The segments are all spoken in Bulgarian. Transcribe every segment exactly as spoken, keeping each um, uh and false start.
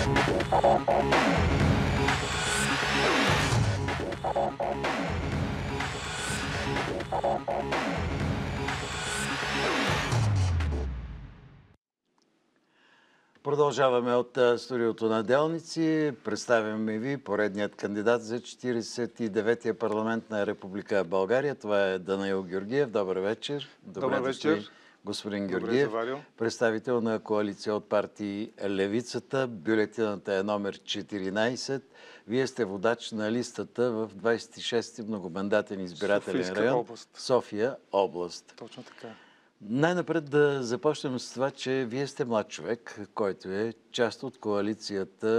Продължаваме от студиото на Делници. Представяме ви поредният кандидат за четиридесет и деветия парламент на Република България. Това е Данаил Георгиев. Добър вечер. Добре Добър вечер. Господин Георгиев, представител на коалиция от партии Левицата. Бюлетината е номер четиринайсет. Вие сте водач на листата в двайсет и шести многомандатен избирателен Софийска район. област. София област. Точно така. Най-напред да започнем с това, че вие сте млад човек, който е част от коалицията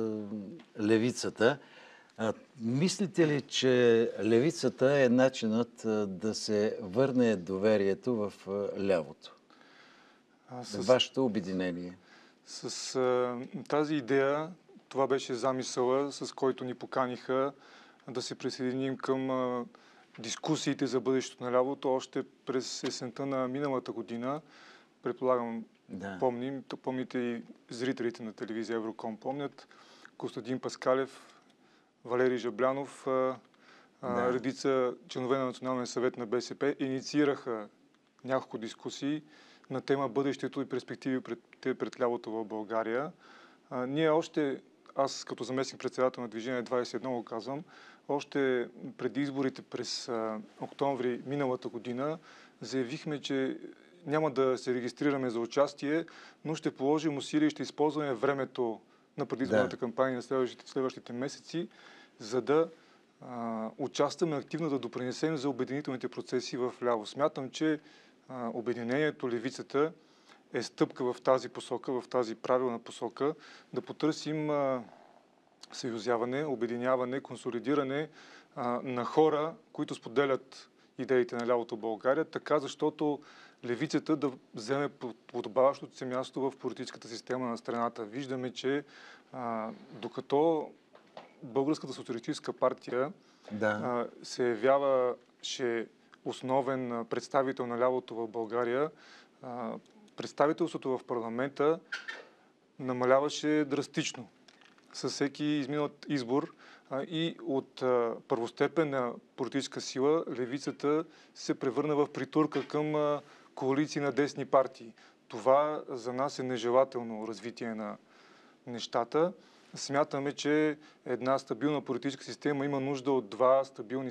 Левицата. А, мислите ли, че Левицата е начинът да се върне доверието в лявото? А, с... Вашето обединение. С а, тази идея, това беше замисъла, с който ни поканиха да се присъединим към а, дискусиите за бъдещето на лявото още през есента на миналата година. Предполагам, да. помним, помните и зрителите на телевизия Евроком помнят. Костадин Паскалев, Валерий Жаблянов, да. редица членове на Националния съвет на БСП инициираха няколко дискусии на тема бъдещето и перспективи пред, пред лявото в България. А, ние още, аз като заместник председател на Движение двайсет и едно го казвам, още преди изборите през а, октомври миналата година заявихме, че няма да се регистрираме за участие, но ще положим усилия и ще използваме времето на предизборната да. кампания на следващите, следващите месеци, за да а, участваме активно, да допринесем за обединителните процеси в ляво. Смятам, че а, обединението Левицата е стъпка в тази посока, в тази правилна посока, да потърсим а, съюзяване, обединяване, консолидиране а, на хора, които споделят идеите на лявото България, така защото левицата да вземе подобаващото си място в политическата система на страната. Виждаме, че а, докато Българската социалистическа партия да. а, се явяваше основен представител на лявото в България, а, представителството в парламента намаляваше драстично със всеки изминал избор а, и от а, първостепенна политическа сила левицата се превърна в притурка към а, коалиции на десни партии. Това за нас е нежелателно развитие на нещата. Смятаме, че една стабилна политическа система има нужда от два стабилни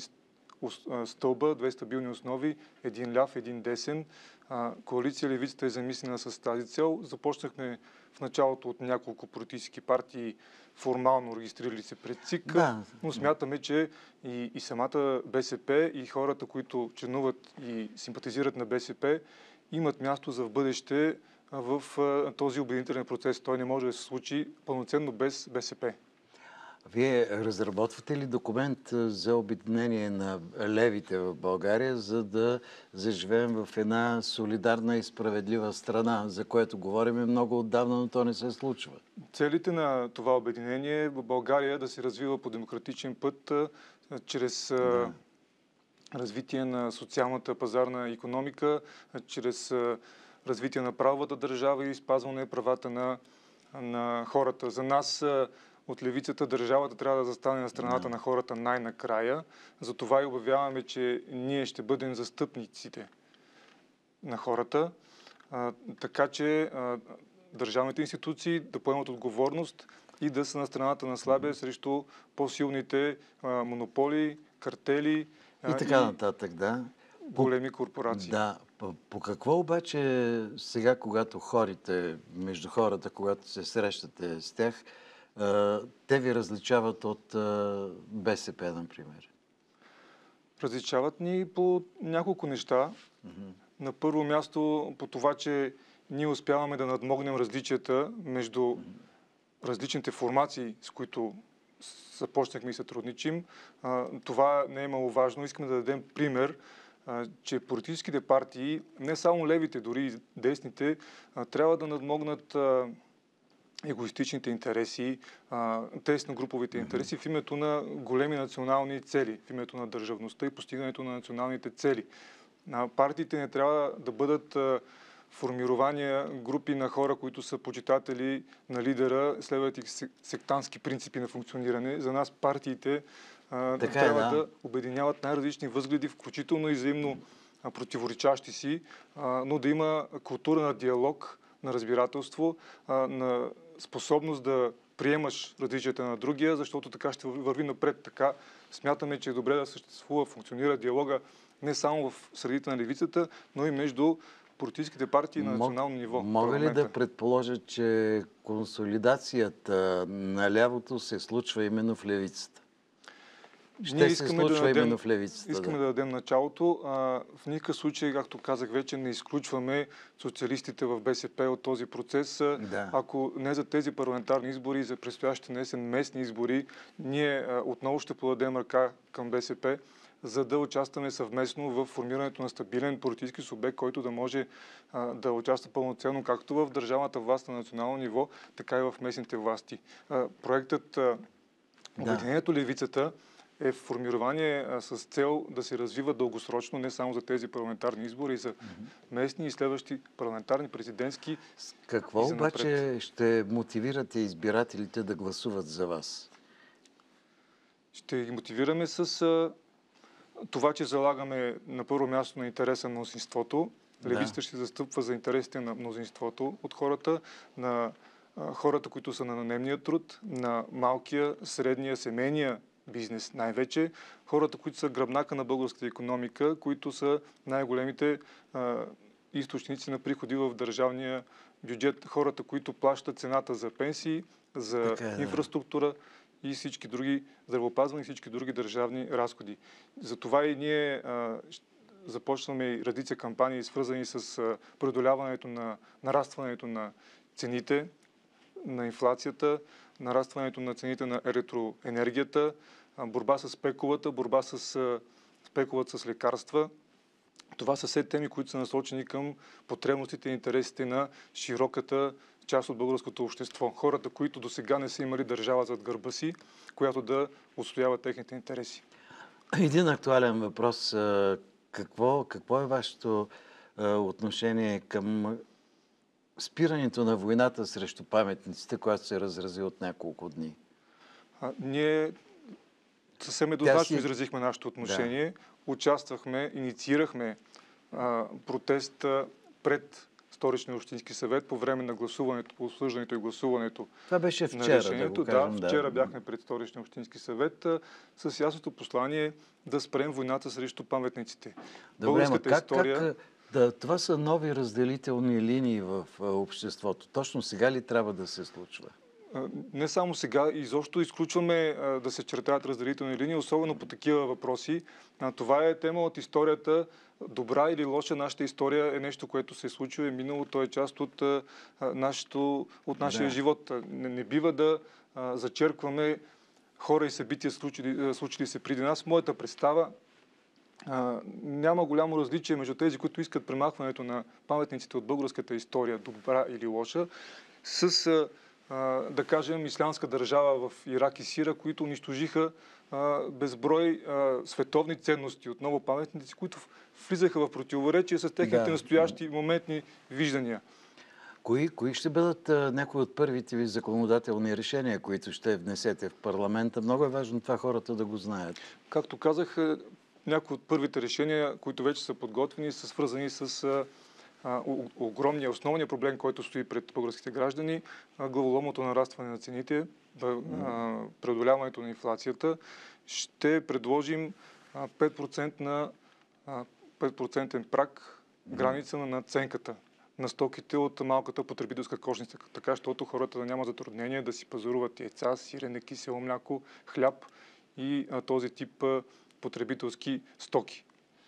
стълба, две стабилни основи, един ляв, един десен. Коалиция Левицата е замислена с тази цел. Започнахме в началото от няколко политически партии, формално регистрирали се пред ЦИК, да. но смятаме, че и, и самата БСП, и хората, които членуват и симпатизират на БСП, имат място за в бъдеще в този обединителен процес. Той не може да се случи пълноценно без БСП. Вие разработвате ли документ за обединение на левите в България, за да заживеем в една солидарна и справедлива страна, за което говорим много отдавна, но то не се случва? Целите на това обединение е в България да се развива по демократичен път, чрез да. развитие на социалната пазарна икономика, чрез развитие на правовата държава и спазване правата на, на хората. За нас от левицата държавата трябва да застане на страната no. на хората най-накрая. Затова и обявяваме, че ние ще бъдем застъпниците на хората, а, така че а, държавните институции да поемат отговорност и да са на страната на слабия срещу по-силните а, монополи, картели а, и така и нататък, да. Големи корпорации. Да. По, по какво обаче сега, когато хорите, между хората, когато се срещате с тях, те ви различават от БСП, например? Различават ни по няколко неща. Mm-hmm. На първо място по това, че ние успяваме да надмогнем различията между mm-hmm. различните формации, с които започнахме и сътрудничим. Това не е маловажно. Искаме да дадем пример, че политическите партии, не само левите, дори и десните, трябва да надмогнат егоистичните интереси, тесногруповите интереси в името на големи национални цели, в името на държавността и постигането на националните цели. Партиите не трябва да бъдат формирования, групи на хора, които са почитатели на лидера, следват и сектантски принципи на функциониране. За нас партиите а, Така е, трябва да. да обединяват най-различни възгледи, включително и взаимно а, противоречащи си, а, но да има култура на диалог, на разбирателство, а, на способност да приемаш различията на другия, защото така ще върви напред. Така смятаме, че е добре да съществува, функционира диалога не само в средите на левицата, но и между политическите партии на национално ниво. Мога ли да предположа, че консолидацията на лявото се случва именно в левицата? Ще Ние се искаме случва да дадем, именно в левицата. Искаме да. да дадем началото. А, в никакъв случай, както казах вече, не изключваме социалистите в БСП от този процес. Да. Ако не за тези парламентарни избори, за предстоящите днесен местни избори, ние а, отново ще подадем ръка към БСП, за да участваме съвместно в формирането на стабилен политически субект, който да може а, да участва пълноценно както в държавната власт на национално ниво, така и в местните власти. А, проектът а, Обединението левицата е формирование а, с цел да се развива дългосрочно, не само за тези парламентарни избори, и за местни и следващи парламентарни, президентски. Какво и обаче ще мотивирате избирателите да гласуват за вас? Ще ги мотивираме с а, това, че залагаме на първо място на интереса на мнозинството. Левицата да. ще застъпва за интересите на мнозинството от хората, на а, хората, които са на наемния труд, на малкия, средния, семейния бизнес най-вече, хората, които са гръбнака на българската икономика, които са най-големите а, източници на приходи в държавния бюджет, хората, които плащат цената за пенсии, за така е, да. инфраструктура и всички други, здравеопазване и всички други държавни разходи. Затова и ние а, започваме и редица кампании, свързани с а, преодоляването на нарастването на цените, на инфлацията, нарастването на цените на електроенергията, борба с спекулата, борба с спекулата с лекарства. Това са все теми, които са насочени към потребностите и интересите на широката част от българското общество. Хората, които до сега не са имали държава зад гърба си, която да отстоява техните интереси. Един актуален въпрос. Какво, какво е вашето отношение към спирането на войната срещу паметниците, която се разрази от няколко дни? А, ние съвсем еднозначно си... изразихме нашето отношение. Да. Участвахме, инициирахме а, протест пред Столичния общински съвет по време на гласуването, по обсъждането и гласуването. Това беше вчера, да го кажем. Да, вчера да. бяхме пред Столичния общински съвет а, с ясното послание да спрем войната срещу паметниците. Добре, но как, история... как... Да, това са нови разделителни линии в обществото. Точно сега ли трябва да се случва? Не само сега, изобщо изключваме да се чертаят разделителни линии, особено по такива въпроси. Това е тема от историята. Добра или лоша, нашата история е нещо, което се е случило, е минало, то е част от, нашето, от нашия да. живот. Не, не бива да зачеркваме хора и събития, случили, случили се преди нас. Моята представа А, няма голямо различие между тези, които искат премахването на паметниците от българската история, добра или лоша, с, а, да кажем, ислямска държава в Ирак и Сирия, които унищожиха а, безброй а, световни ценности, отново паметници, които влизаха в противоречие с техните да. настоящи моментни виждания. Кои, кои ще бъдат а, някои от първите ви законодателни решения, които ще внесете в парламента? Много е важно това хората да го знаят. Както казах, някои от първите решения, които вече са подготвени, са свързани с а, а, огромния, основния проблем, който стои пред българските граждани, а, главоломното нарастване на цените, а, преодоляването на инфлацията. Ще предложим а, пет процента на а, пет процентен праг, граница на надценката на стоките от малката потребителска кошница, така, защото хората да нямат затруднения да си пазаруват яйца, сирене, кисело мляко, хляб и а, този тип а, потребителски стоки.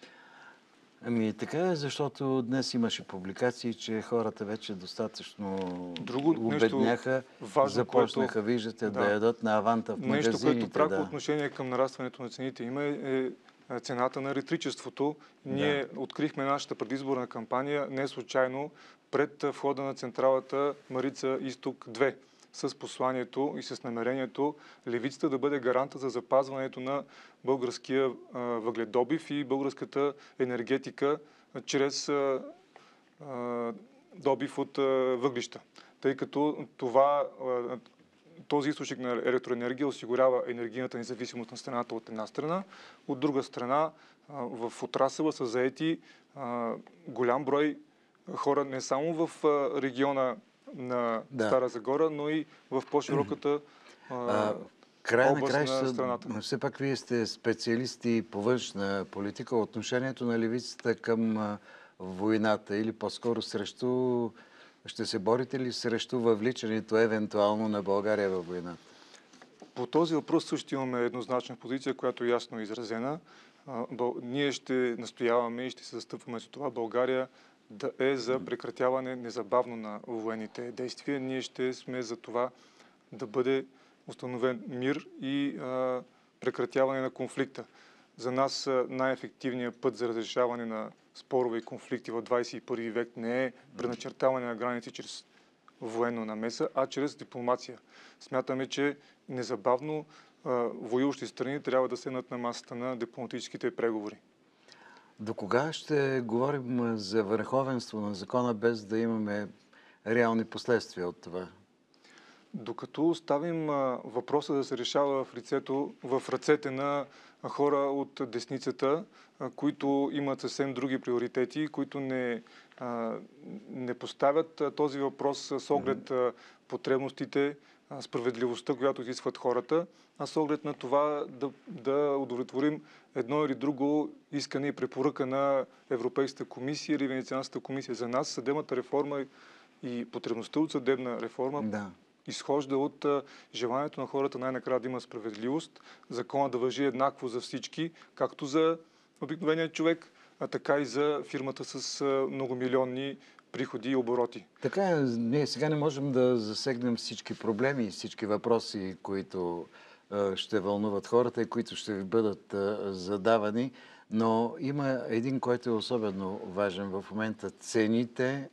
Ами така е, защото днес имаше публикации, че хората вече достатъчно Друго обедняха, важно, започнаха, което, виждате, да. да ядат на аванта в магазините. Нещо, което пряко да. отношение към нарастването на цените има е цената на електричеството. Ние да. открихме нашата предизборна кампания не случайно пред входа на централата Марица Изток две. С посланието и с намерението левицата да бъде гаранта за запазването на българския а, въгледобив и българската енергетика а, чрез а, а, добив от въглища, тъй като това, този източник на електроенергия осигурява енергийната независимост на страната от една страна, от друга страна в отрасъла са заети голям брой хора не само в региона на Да. Стара Загора, но и в по-широката А, край на област на краища, страната. все пак вие сте специалисти по външна политика. Отношението на левицата към а, войната или по-скоро срещу... Ще се борите ли срещу въвличането евентуално на България във войната? По този въпрос също имаме еднозначна позиция, която е ясно изразена. А, Бъл... Ние ще настояваме и ще се застъпваме за това България да е за прекратяване незабавно на военните действия. Ние ще сме за това да бъде установен мир и а, прекратяване на конфликта. За нас най-ефективният път за разрешаване на спорове и конфликти в двадесет и първи век не е преначертаване на граници чрез военно намеса, а чрез дипломация. Смятаме, че незабавно а, воюващи страни трябва да седнат на масата на дипломатическите преговори. До кога ще говорим за върховенство на закона, без да имаме реални последствия от това? Докато оставим а, въпроса да се решава в лицето, в ръцете на хора от десницата, а, които имат съвсем други приоритети, които не, а, не поставят а, този въпрос с оглед а, потребностите, а, справедливостта, която изискват хората, а с оглед на това да, да удовлетворим едно или друго искане и препоръка на Европейската комисия или Венецианската комисия. За нас съдебната реформа и потребността от съдебна реформа Да. изхожда от а, желанието на хората най-накрая да има справедливост, закона да важи еднакво за всички, както за обикновения човек, а така и за фирмата с а, многомилионни приходи и обороти. Така е, ние сега не можем да засегнем всички проблеми и всички въпроси, които а, ще вълнуват хората и които ще ви бъдат а, задавани, но има един, който е особено важен в момента. Цените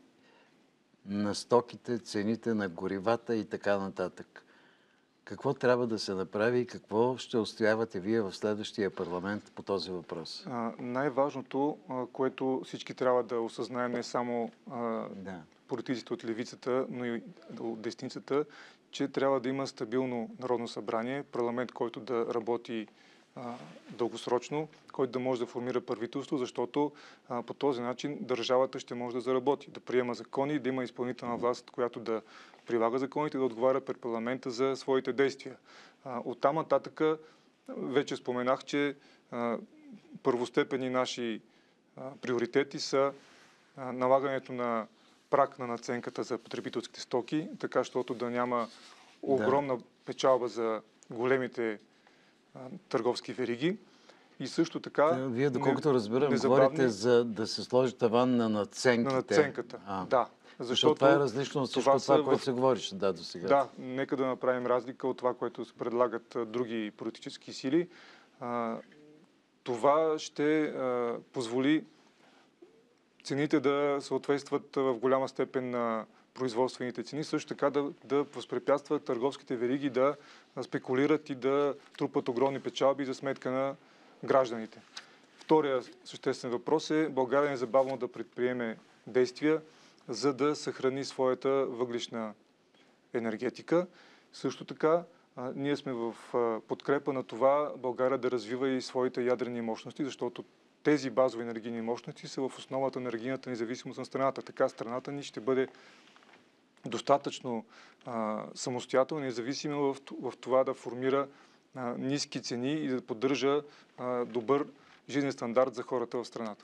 на стоките, цените на горивата и така нататък. Какво трябва да се направи и какво ще отстоявате вие в следващия парламент по този въпрос? А, най-важното, а, което всички трябва да осъзнаем, не само а, Да. политиците от левицата, но и от десницата, че трябва да има стабилно Народно събрание, парламент, който да работи а, дългосрочно, който да може да формира правителство, защото а, по този начин държавата ще може да заработи, да приема закони, да има изпълнителна власт, която да прилага законите, да отговаря пред парламента за своите действия. А, оттам нататъка вече споменах, че а, първостепенни наши а, приоритети са а, налагането на праг на надценката за потребителските стоки, така, защото да няма огромна да. печалба за големите а, търговски вериги. И също така... Да, вие, доколкото разбирам, незабавни... говорите за да се сложи таван на надценките. На надценката, а. да. Защото, защото това е различно от всичко това, това в... което се говореше да, до сега. Да, нека да направим разлика от това, което се предлагат а, други политически сили. А, това ще а, позволи цените да съответстват в голяма степен на производствените цени, също така да, да възпрепятстват търговските вериги да спекулират и да трупат огромни печалби за сметка на гражданите. Втория съществен въпрос е България незабавно да предприеме действия, за да съхрани своята въглищна енергетика. Също така, а, ние сме в а, подкрепа на това България да развива и своите ядрени мощности, защото тези базови енергийни мощности са в основата на енергийната независимост на страната. Така страната ни ще бъде достатъчно а, самостоятелна и независима в, в това да формира а, ниски цени и да поддържа а, добър жизнен стандарт за хората в страната.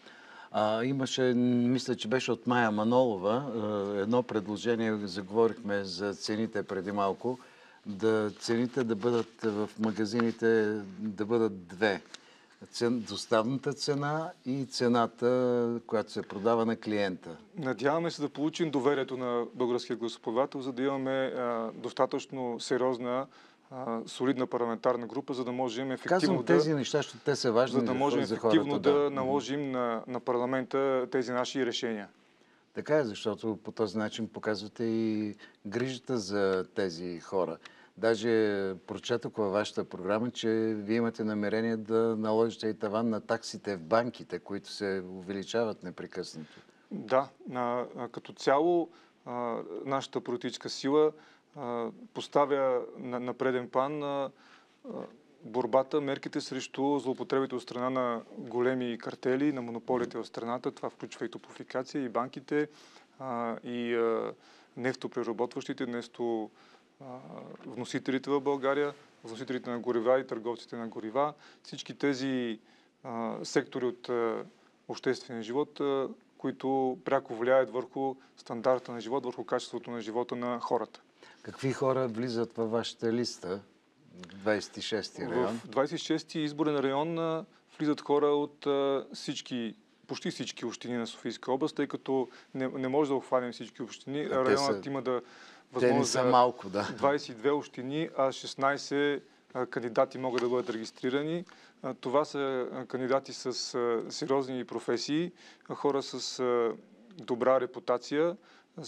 А, имаше, мисля, че беше от Мая Манолова, едно предложение, заговорихме за цените преди малко, да цените да бъдат в магазините, да бъдат две. Доставната цена и цената, която се продава на клиента. Надяваме се да получим доверието на българския гласоподавател, за да имаме а, достатъчно сериозна, а, солидна парламентарна група, за да можем ефективно Казвам да... тези неща, защото те са важни за да можем за ефективно хората, да, да наложим на, на парламента тези наши решения. Така е, защото по този начин показвате и грижата за тези хора. Даже прочетох във вашата програма, че вие имате намерение да наложите и таван на таксите в банките, които се увеличават непрекъснато. Да, а, а, като цяло а, нашата политическа сила а, поставя на, на преден план а, а, борбата, мерките срещу злоупотребите от страна на големи картели, на монополите в страната. Това включва и топлофикация, и банките, а, и а, нефтопреработващите, нефто а, вносителите в България, вносителите на горива и търговците на горива. Всички тези а, сектори от а, обществения живот, а, които пряко влияят върху стандарта на живот, върху качеството на живота на хората. Какви хора влизат във вашата листа? двадесет и шести район? В двадесет и шести изборен район а, влизат хора от а, всички, почти всички общини на Софийска област, тъй като не, не може да обхванем всички общини. А Районът са... има да Те не са малко, да. двадесет и две общини, а шестнадесет а, кандидати могат да бъдат регистрирани. А, това са а, кандидати с а, сериозни професии, а, хора с а, добра репутация,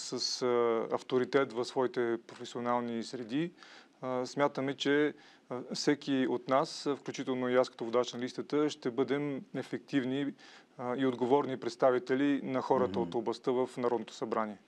с а, авторитет в своите професионални среди. А, смятаме, че а, всеки от нас, включително и аз като водач на листата, ще бъдем ефективни а, и отговорни представители на хората mm-hmm. от областта в Народното събрание.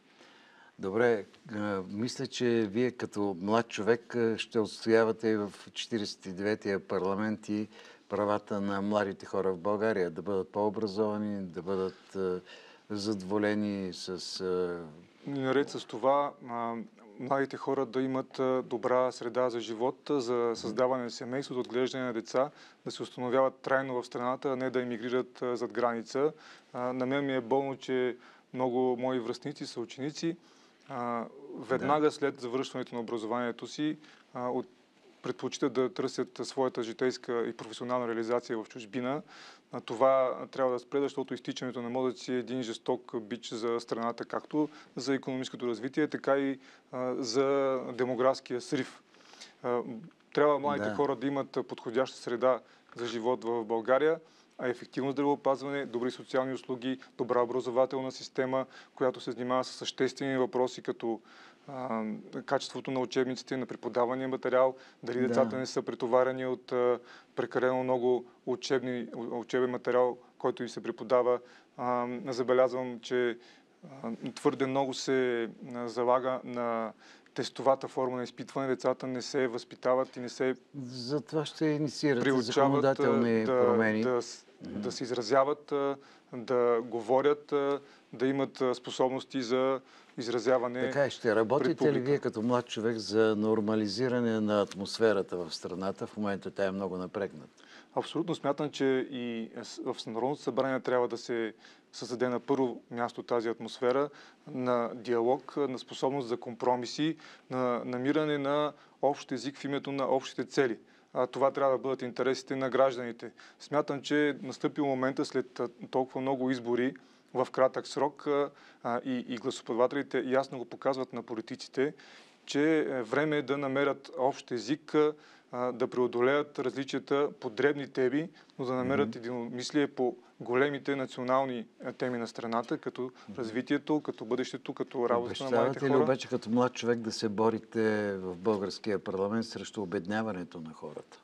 Добре, а, мисля, че вие като млад човек ще отстоявате и в четиридесет и деветия парламент и правата на младите хора в България да бъдат по-образовани, да бъдат а, задоволени с... А... Наред с това, а, младите хора да имат а, добра среда за живот, за създаване на семейство, за отглеждане на деца, да се установяват трайно в страната, а не да емигрират а, зад граница. А, на мен ми е болно, че много мои връстници са ученици. А, веднага да. след завършването на образованието си а, от, предпочитат да търсят своята житейска и професионална реализация в чужбина. А, това трябва да спре, защото изтичането на мозъци е един жесток бич за страната, както за икономическото развитие, така и а, за демографския срив. А, трябва младите да. хора да имат подходяща среда за живот в България, а ефективно здравеопазване, добри социални услуги, добра образователна система, която се занимава с съществени въпроси, като а, качеството на учебниците, на преподавания материал, дали да. децата не са претоварени от а, прекалено много учебни, учебен материал, който и се преподава. А, забелязвам, че а, твърде много се а, залага на тестовата форма на изпитване. Децата не се възпитават и не се Затова ще инициирате законодателни да, промени. Да, да, да се изразяват, да говорят, да имат способности за изразяване. Така, ще работите ли вие като млад човек за нормализиране на атмосферата в страната? В момента тя е много напрегната. Абсолютно смятам, че и в Народното събрание трябва да се създаде на първо място тази атмосфера на диалог, на способност за компромиси, на намиране на общ език в името на общите цели. А, това трябва да бъдат интересите на гражданите. Смятам, че настъпил момента след толкова много избори в кратък срок а, и, и гласоподавателите ясно го показват на политиците, че е време да намерят общ език, а, да преодолеят различията по дребни теми, но да намерят mm-hmm. единомислие по големите национални теми на страната, като mm-hmm. развитието, като бъдещето, като работата на младите хора. Ли обаче като млад човек да се борите в българския парламент срещу обедняването на хората?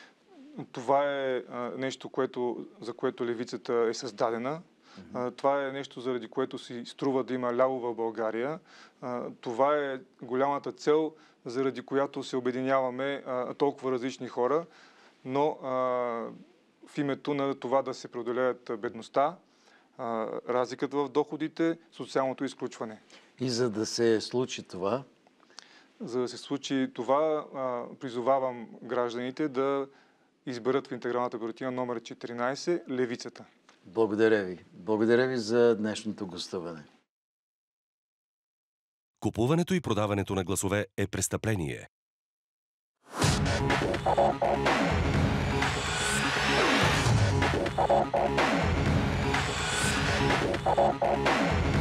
Това е а, нещо, което, за което левицата е създадена. Mm-hmm. А, това е нещо, заради което си струва да има ляво в България. А, това е голямата цел, заради която се обединяваме а, толкова различни хора, но а, в името на това да се преодолеят бедността, а, разликата в доходите, социалното изключване. И за да се случи това? За да се случи това, а, призовавам гражданите да изберат в интегралната бюлетина номер четиринадесет левицата. Благодаря ви. Благодаря ви за днешното гостуване. Купуването и продаването на гласове е престъпление. Thank you.